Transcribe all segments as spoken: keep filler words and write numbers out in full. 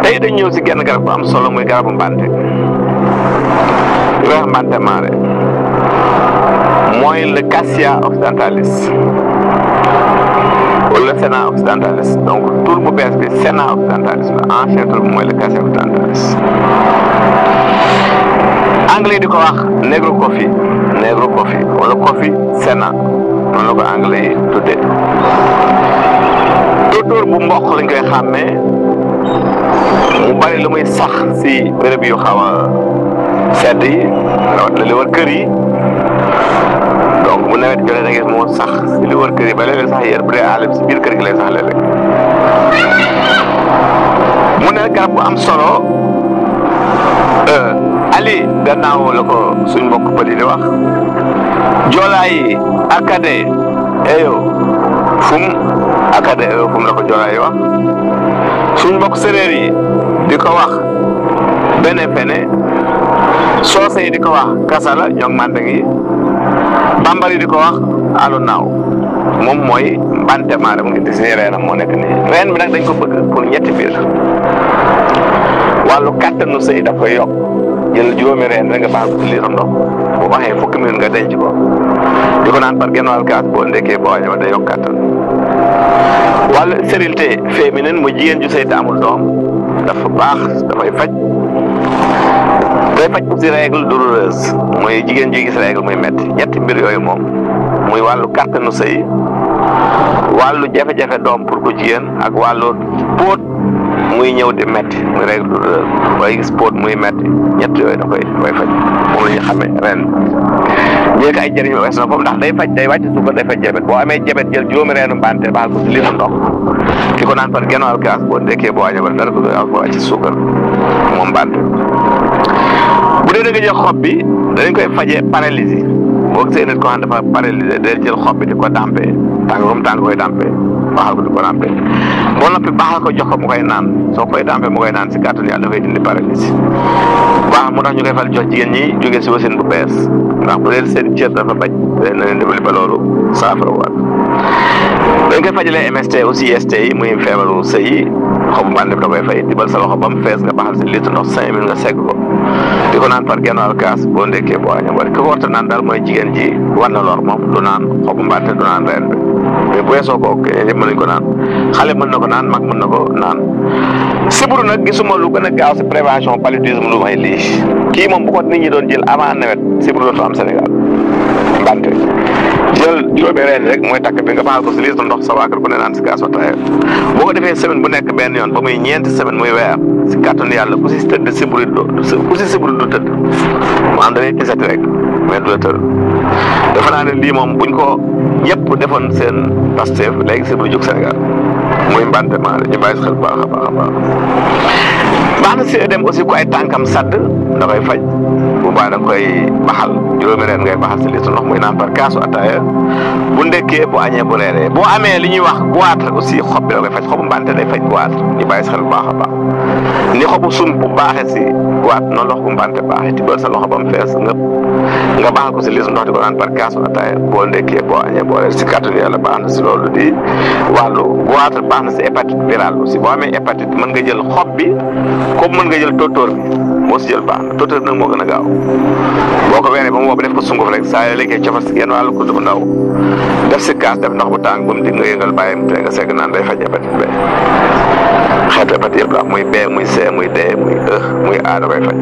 tey dañ ñëw si genn garab bu am solo muy garabu mbante garabu mbante maare mooy le Cassia occidentalis wala le Senna occidentalis donc tur bu bees bi Senna occidentalis la ancien tur bi mooy le Cassia occidentalis anglais di ko wax negro coffee negro coffee wala coffee Senna noonu la ko anglais yi tuddee tóor bu mboq lañ koy xàmmee mu bari lu muy sax si béréb yu xaw a sedd yi rawat la li wër kër yi donc bu nawet jotee da ngeen moo sax si li wër kër yi ba léeg-léeg sax yéen bu dee àll bi si biir kër gi lay sax léeg-léeg mu ne garab bu am solo Ali gannaaw la ko suñ mbokk pël yi di wax joolaa yi akade eyo fum akade eyo fum la ko joolaa yi wax suñ mbokk séréer yi di ko wax bene fene soose yi di ko wax kasala ñoom mandeng yi bambara yi di ko wax alu naaw moom mooy mbante maare mu ngi di si reenam moo nekk nii reen bi nag dañ ko bëgg pour ñetti biir wàllu kàttanu sëy daf koy yokk jël juróomi reen rek nga baax ko ci liiram ndox bu waxee fukki minute nga denc ko di ko naan par genn wàll kaas boo ndekkee boo wañe ba day yokk kàttan wàllu stérilité féminine mu jigéen ju sëy te amul doom dafa baax dafay faj day faj aussi règle douloureuse mooy jigéen ji gis règle muy metti ñetti mbir yooyu moom muy wàllu kàttanu sëy wàllu jafe-jafe doom pour ko jigéen ak wàllu póot muy ñëw di metti muy règle douloureuse waaye gis póot muy metti ñett yooyu da koy koy faj moom la ñu xamee ren ñii ko ay jëriñ wees na foofu ndax day faj day wàcc suukar day faj jabet boo amee jabet jël juróomi reenu mbante baal ko si liiru ndox ki ko naan par genn wàll kaas boo ndekkee boo wañe ba dara ko doy ko wàcc suukar moom mbante bu dee da nga jël xob bi dañ koy fajee paralysie boo gisee nit ko xam dafa paralysé day jël xob bi di ko dampee tàng comme tàng koy dampee baaxal ko di ko dampee boo noppi baaxal ko jox ko mu koy naan soo koy dampee mu koy naan si kàttanu yàlla dafay dindi paralysie baax moo tax ñu koy fal jox jigéen ñi jógee si wasin bu bees ndax bu dee seen cër dafa bañ na leen dimbali ba loolu saafara waat dañ koy fajalee M S T aussi S T yi muy feebaru sëy yi xobu mbànd bi da koy fay dibal sa loxo ba mu fees nga baaxal si litre ndox cinq mille nga segg ko di ko naan par genn wàll kaas boo ndekkee boo wañe bari ki ko warta naan daal mooy jigéen ji war na lor moom du naan xobu mbànd du naan reen bi mais bu weesoo ko keneen yëpp mën nañu ko naan xale mën na ko naan mag mën na ko naan siburu nag gisuma lu gën a gaaw si prévention paludisme lu may lii kii moom bu ko nit ñi doon jël avant nawet siburu dootu am Sénégal mbante jël juróomi reen rek mooy takk bi nga baaxal ko si litre ndox sa waa kër ku ne naan si kaas ataaya boo ko defee semaine bu nekk benn yoon ba muy ñeenti semaine muy weer si kàttanu yàlla ku si tëdd siburu do ku si siburu du tëdd maanaam da ngay gisati rek mais du la tëdd dafa naa ne lii moom buñ ko ñëpp defoon seen Pastef léegi siburu jóg Sénégal muy mbante maa ñu bàyyi si xel baax a baax a baax baax na si dem aussi ku ay tànkam sadd da koy faj bu baax da nga koy baxal juróomi reen ngay baxal si litre ndox muy naan par kaasu ataaya bu ndekkee bu añee bu reeree boo amee li ñuy wax goitre aussi xob bi da koy faj xobu mbante day faj goitre ñu bàyyi si xel bu baax a baax ni xobu sump bu baaxee si goitre noonu la xobu mbante baaxee tibbal sa loxo ba mu fees nga nga baxal ko si litre ndox di ko naan par kaasu ataaya boo ndekkee boo añee boo reer si kàttanu yàlla baax na si loolu di wàllu goitre baax na si hépatite virale aussi boo amee hépatite mën nga jël xob bi comme mën nga jël tóotóor bi moo si jël baax na tóotóor nag moo gën a gaaw boo ko weeree ba mu woo def ko sunguf rek saa yoo lekkee cofar si genn wàllu kudd bu ndaw def si kaas def ndox bu tàng ba mu dig nga yëngal bàyyi mu tee nga segg naan day faj hépatite B xeetu hépatite yëpp la muy B muy C muy D muy E muy A da koy faj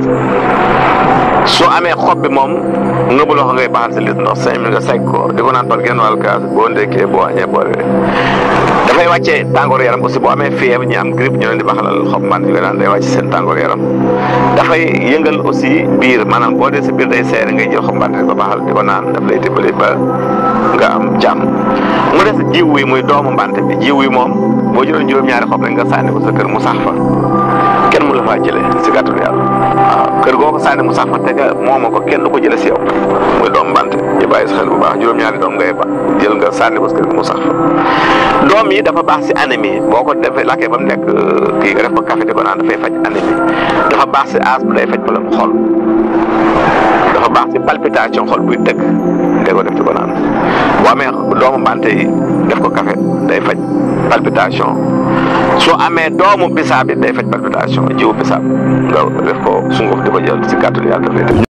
soo amee xob bi moom nga bu loxo ngay baxal si litre ndox cinq mille nga segg ko di ko naan par genn wàllu kaas boo ndekkee boo añee boo reeree dafay wàccee tàngoor yaram aussi boo amee fièvre ñi am grippe ñu leen di baxalal xob man ñu naan day wàcc seen tàngoor yaram dafay yëngal aussi biir maanaam boo dee si biir day seere ngay jël xob man di ko baxal di ko naan daf lay dimbali ba nga am jàmm mu des jiw wi muy doomu mbante bi jiw wi moom boo jëloon juróom-ñaari xob rek nga sànni ko sa kër mu sax fa kenn mu la faa jëlee si gàttul yàlla waaw kër goo ko sànni mu sax fa te nga moomoo ko kenn du ko jëlee si yow muy doomu mbante ñu bàyyi si xel bu baax juróom-ñaari doom ngay ba jël nga sànni ko si kër gi mu sax fa doom yi dafa baax si anémie boo ko defee lakkee ba mu nekk kii nga def ko café di ko naan dafay faj anémie dafa baax si asthme day faj problème xol dafa baax si palpitation xol buy tëgg day ko def di ko naan boo amee doomu mbante yi def ko café day faj palpitation soo amee doomu bisaab bi day faj palpitation jiwu bisaab nga def ko sunguf di ko jël si kàttan yàlla daf lay def